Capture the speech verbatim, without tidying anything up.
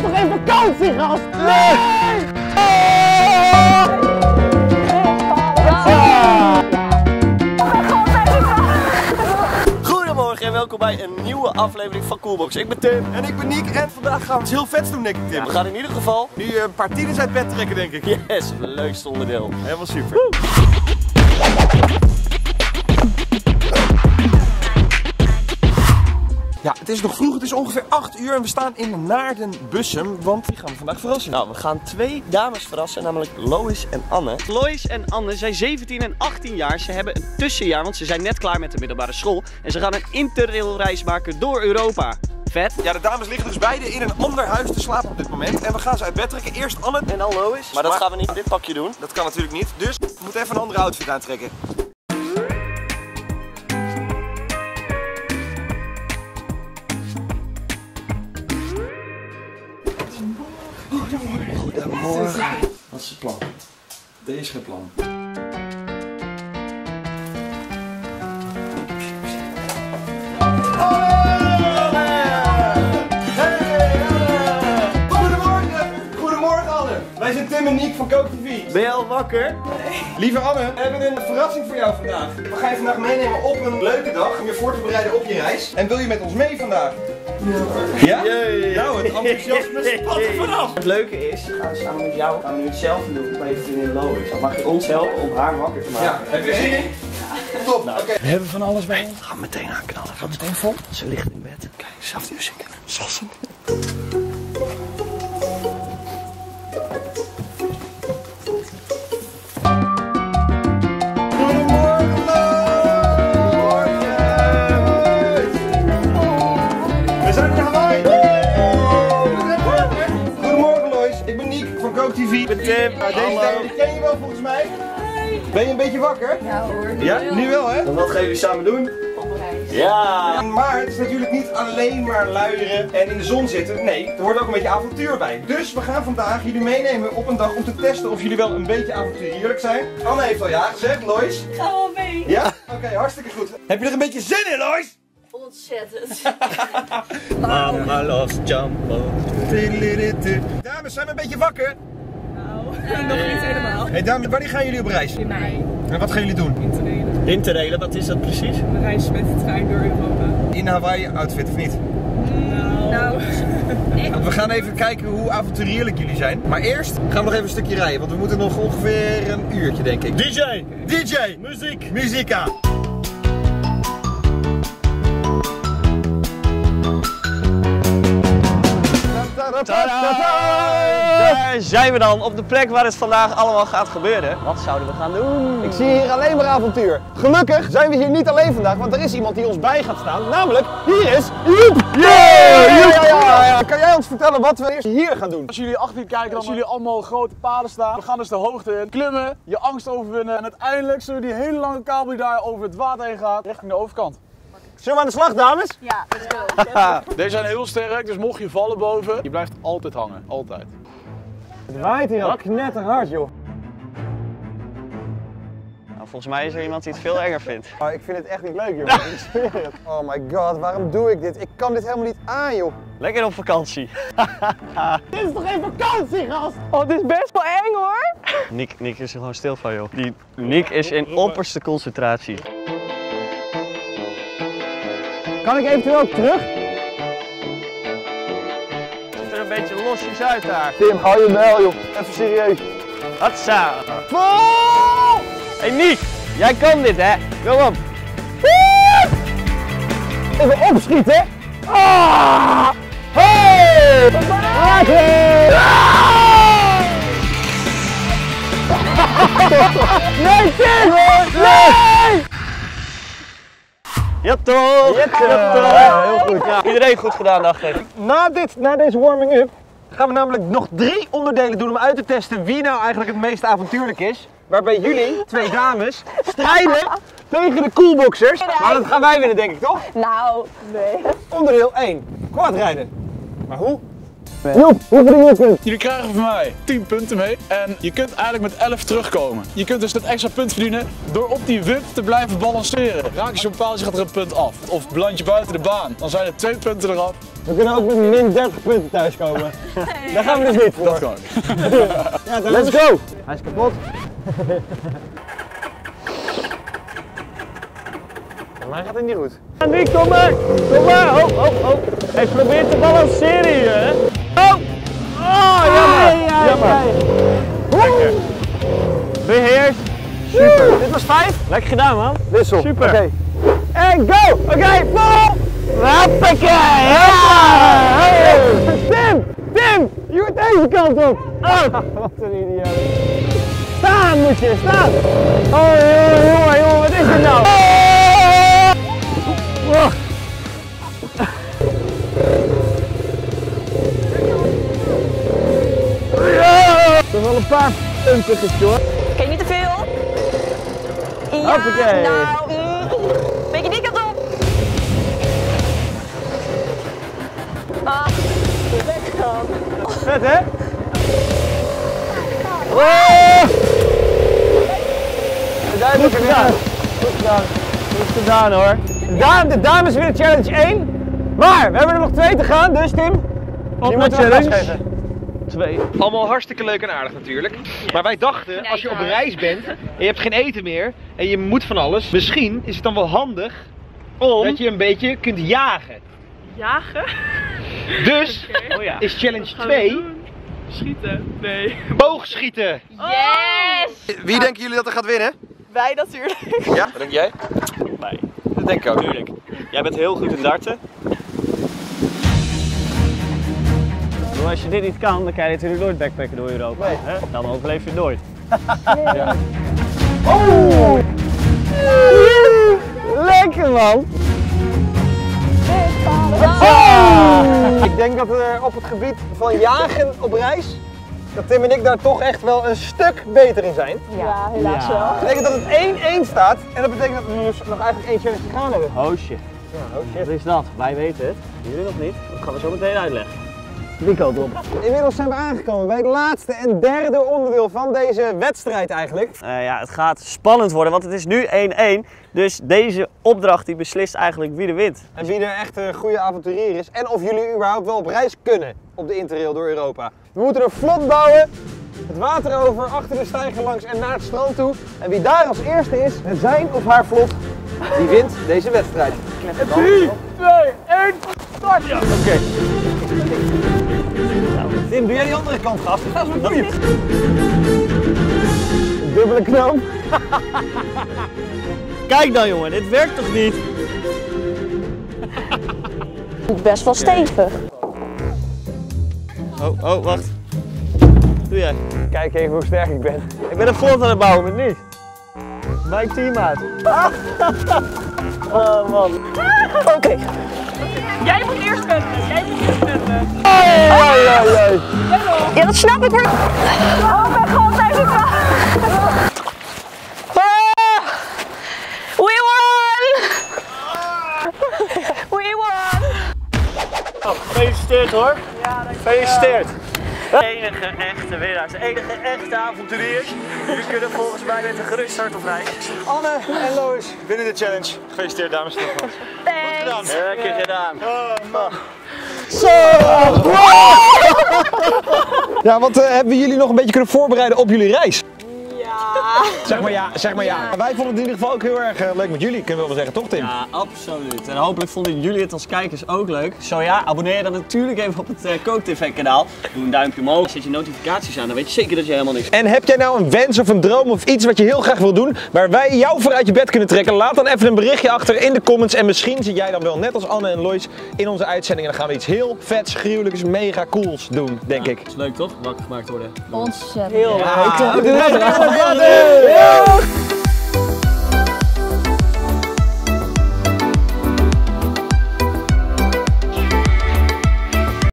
toch geen vakantie, gast? Nee! Goedemorgen en welkom bij een nieuwe aflevering van Coolbox. Ik ben Tim. En ik ben Nick en vandaag gaan we iets heel vets doen, denk ik, Tim. We gaan in ieder geval nu een paar tieners uit bed trekken, denk ik. Yes, het leukste onderdeel. Helemaal super. Woe! Ja, het is nog vroeg, het is ongeveer acht uur en we staan in Naarden-Bussum, want die gaan we vandaag verrassen. Nou, we gaan twee dames verrassen, namelijk Lois en Anne. Lois en Anne zijn zeventien en achttien jaar. Ze hebben een tussenjaar, want ze zijn net klaar met de middelbare school. En ze gaan een interrailreis maken door Europa. Vet. Ja, de dames liggen dus beide in een ander huis te slapen op dit moment. En we gaan ze uit bed trekken. Eerst Anne en dan Lois. Maar dat maar... gaan we niet in dit pakje doen. Dat kan natuurlijk niet, dus we moeten even een andere outfit aantrekken. Goedemorgen. Wat is het plan? Er is geen plan. Goedemorgen! Goedemorgen Anne! Wij zijn Tim en Nick van Coke T V. Ben je al wakker? Nee. Lieve Anne, we hebben een verrassing voor jou vandaag. We gaan je vandaag meenemen op een leuke dag om je voor te bereiden op je reis. En wil je met ons mee vandaag? Ja? Ja? Nou, het enthousiasme spat er vanaf. Het leuke is, we gaan samen met jou gaan we nu hetzelfde doen bij je vriendin Lois. Dan mag je ons helpen om haar wakker te maken. Ja, heb je zin in? Ja. Top, nou, oké. Okay. We hebben van alles bij ons. We gaan meteen aanknallen. Gaat meteen vol? Ze ligt in bed. Kijk, zacht muziek. Sassen. Ik ben Tim. Nou, deze dame ken je wel volgens mij. Hey. Ben je een beetje wakker? Ja hoor. Ja, nu wel hè? En wat gaan jullie samen doen? Op reis. Ja! Maar het is natuurlijk niet alleen maar luieren en in de zon zitten. Nee, er hoort ook een beetje avontuur bij. Dus we gaan vandaag jullie meenemen op een dag om te testen of jullie wel een beetje avonturierlijk zijn. Anne heeft al ja gezegd, Lois. Ga wel mee. Ja? Oké, okay, hartstikke goed. Heb je er een beetje zin in, Lois? Ontzettend. Mama loves Jumbo. Dames, zijn we een beetje wakker? Nou, nog niet helemaal. Hey dames, wanneer gaan jullie op reis? In mei. En wat gaan jullie doen? Interrailen. Interrailen, wat is dat precies? Een reis met de trein door Europa. In Hawaii outfit of niet? Nou. nou. We gaan even kijken hoe avonturierlijk jullie zijn. Maar eerst gaan we nog even een stukje rijden, want we moeten nog ongeveer een uurtje, denk ik. D J! D J! Muziek! Muzika! Tadaa! Daar zijn we dan, op de plek waar het vandaag allemaal gaat gebeuren. Wat zouden we gaan doen? Ik zie hier alleen maar avontuur. Gelukkig zijn we hier niet alleen vandaag, want er is iemand die ons bij gaat staan. Namelijk, hier is Joep! Yeah! Joep! Ja, ja, ja. Kan jij ons vertellen wat we eerst hier gaan doen? Als jullie achter je kijken, als jullie allemaal grote paden staan, we gaan dus de hoogte in, klimmen, je angst overwinnen en uiteindelijk zullen we die hele lange kabel die daar over het water heen gaat, richting de overkant. Zullen we aan de slag, dames? Ja, let's go. Deze zijn heel sterk, dus mocht je vallen boven, je blijft altijd hangen. Altijd. Het waait hier al knetterhard, joh. Nou, volgens mij is er iemand die het veel erger vindt. Oh, ik vind het echt niet leuk, joh. Ik zweer het. Oh my god, waarom doe ik dit? Ik kan dit helemaal niet aan, joh. Lekker op vakantie. Dit is toch geen vakantie, gast? Oh, dit is best wel eng, hoor. Nick, Nick is er gewoon stil van, joh. Die Nick is in opperste concentratie. Kan ik eventueel terug? Ziet er een beetje losjes uit daar. Tim, hou je wel, joh. Even serieus. Hatsa! Vol! Hey Nick, jij kan dit, hè? Kom op. Even opschieten. Ah! Hey! Lekker! Nee, Tim, hoor! Nee! Ja toch! Ja, toch. Ja, heel goed. Ja, iedereen goed gedaan, dacht ik. Na, dit, na deze warming-up gaan we namelijk nog drie onderdelen doen om uit te testen wie nou eigenlijk het meest avontuurlijk is. Waarbij jullie, twee dames, strijden tegen de Coolboxers. Maar dat gaan wij winnen, denk ik, toch? Nou, nee. Onderdeel één. Quadrijden. Maar hoe? Joep, hoe verdien je punten? Jullie krijgen van mij tien punten mee en je kunt eigenlijk met elf terugkomen. Je kunt dus dat extra punt verdienen door op die wip te blijven balanceren. Raak je zo'n paaltje, gaat er een punt af. Of beland je buiten de baan, dan zijn er twee punten eraf. We kunnen ook met min dertig punten thuiskomen. Daar gaan we dus niet voor. Dat kan. Ja, let's go! Hij is kapot. Voor mij gaat het niet goed. Andy, kom maar! Kom maar! Oh, oh, oh! Hij probeert te balanceren hier, hè? Oh! Oh, jammer! Ja, jammer! Lekker. Beheers! Super. Dit was vijf. Lekker gedaan, man! Wissel. Super! Oké. En go! Oké, okay, vol! Hoppakee! Ja! Hey. Tim! Tim! Je moet deze kant op! Oh, wat een idioot. Staan moet je, staan! Oh jongen, jongen, jongen, wat is dit nou? Oh. Ja! Er zijn wel een paar punten hoor. Oké, niet te veel. Ja, Hoppakee. nou, mm, beetje die kant op. Ah, lekker dan. Vet hè? Goed gedaan! Goed gedaan! Goed gedaan hoor! De, dame, de dames winnen challenge één, maar we hebben er nog twee te gaan, dus Tim, Op die naar moeten we gas challenge geven. twee. Allemaal hartstikke leuk en aardig natuurlijk. Maar wij dachten, als je op reis bent en je hebt geen eten meer en je moet van alles, misschien is het dan wel handig Om? dat je een beetje kunt jagen. Jagen? Dus Oh ja. is challenge twee Schieten? Nee. boogschieten. Yes! Wie denken jullie dat er gaat winnen? Wij natuurlijk. Ja, wat denk jij? Nee, Dat denk ik ook. tuurlijk. Jij bent heel goed in darten. Maar als je dit niet kan, dan kan je natuurlijk nooit backpacken door Europa. Nee. Hè? Dan overleef je het nooit. Oh! Lekker man! Oh! Ik denk dat er op het gebied van jagen op reis, dat Tim en ik daar toch echt wel een stuk beter in zijn. Ja, helaas Ja. wel. Dat betekent dat het één één staat en dat betekent dat we dus nog eigenlijk één challenge te gaan hebben. Oh shit. Ja, oh Wat is dat? Wij weten het. Jullie nog niet. Dat gaan we zo meteen uitleggen. Die kant op. Inmiddels zijn we aangekomen bij het laatste en derde onderdeel van deze wedstrijd eigenlijk. Uh, ja, het gaat spannend worden, want het is nu één één. Dus deze opdracht die beslist eigenlijk wie er wint. En wie er echt een goede avonturier is en of jullie überhaupt wel op reis kunnen op de Interrail door Europa. We moeten een vlot bouwen, het water over, achter de steiger langs en naar het strand toe. En wie daar als eerste is, met zijn of haar vlot, die wint deze wedstrijd. drie, twee, één, start! Ja. Oké. Tim, doe jij die andere kant, gast? Dat is wat doe je. Een dubbele knoop. Kijk dan jongen, dit werkt toch niet? Best wel stevig. Oh, oh, wacht. Doe jij. Kijk even hoe sterk ik ben. Ik ben een vlot aan het bouwen, met niet. Mijn teammaat. Oh man. Oké. Jij moet eerst vetten. Jij moet eerst vetten. Ai, ai, ai, ai. Ja, dat snap ik hoor. Oh mijn god, hij zit wel. Ah, we won! We won! Oh, gefeliciteerd hoor. Ja, gefeliciteerd. De enige echte winnaars, de enige echte avonturiers. Jullie kunnen volgens mij met een gerust hart op reis. Anne en Lois winnen de challenge. Gefeliciteerd dames en heren. Thanks! Lekker gedaan. Oh man. Zo! Ja, wat uh, hebben jullie nog een beetje kunnen voorbereiden op jullie reis? Ja. Zeg maar ja, zeg maar ja. Wij vonden het in ieder geval ook heel erg uh, leuk met jullie, kunnen we wel zeggen, toch Tim? Ja, absoluut. En hopelijk vonden jullie het als kijkers ook leuk. Zo ja, abonneer je dan natuurlijk even op het uh, KookTV kanaal. Doe een duimpje omhoog, zet je notificaties aan, dan weet je zeker dat je helemaal niks... En heb jij nou een wens of een droom of iets wat je heel graag wil doen, waar wij jou voor uit je bed kunnen trekken? Laat dan even een berichtje achter in de comments en misschien zit jij dan wel net als Anne en Lois in onze uitzending en dan gaan we iets heel vets, gruwelijks, mega cools doen, denk ik. Dat is leuk toch? Wakker gemaakt worden. Ontzettend. Heel Ah, leuk. doe dat.